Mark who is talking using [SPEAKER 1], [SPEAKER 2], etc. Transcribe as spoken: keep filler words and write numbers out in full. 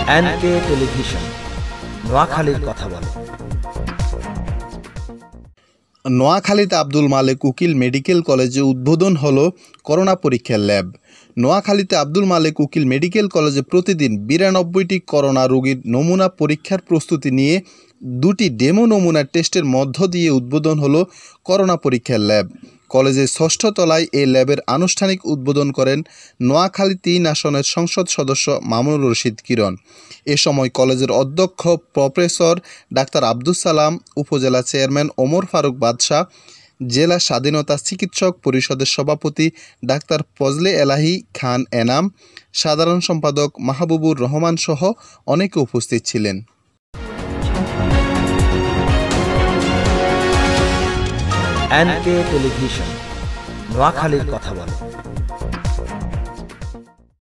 [SPEAKER 1] NK television নোয়াখালীর কথা বলে।
[SPEAKER 2] নোয়াখালীতে আব্দুল মালেক উকিল মেডিকেল কলেজে উদ্বোধন হলো করোনা পরীক্ষার ল্যাব। নোয়াখালীতে আব্দুল মালেক উকিল মেডিকেল কলেজে প্রতিদিন বিরানব্বইটি করোনা রোগীর নমুনা পরীক্ষার প্রস্তুতি নিয়ে দুটি ডেমো নমুনা টেস্টের মধ্য দিয়ে উদ্বোধন হলো করোনা পরীক্ষার ল্যাব। কলেজের ষষ্ঠ তলায় এই ল্যাবের আনুষ্ঠানিক উদ্বোধন করেন নোয়াখালী তিন আসনের সংসদ সদস্য মামুনুর রশিদ কিরণ। এ সময় কলেজের অধ্যক্ষ প্রফেসর ডাক্তার আব্দুস সালাম, উপজেলা চেয়ারম্যান ওমর ফারুক বাদশাহ, জেলা স্বাধীনতা চিকিৎসক পরিষদের সভাপতি ডাক্তার ফজলে এলাহি খান এনাম, সাধারণ সম্পাদক মাহবুবুর রহমান সহ অনেকে উপস্থিত ছিলেন।
[SPEAKER 1] এনকে টেলিভিশন নোয়াখালীর কথা বলে।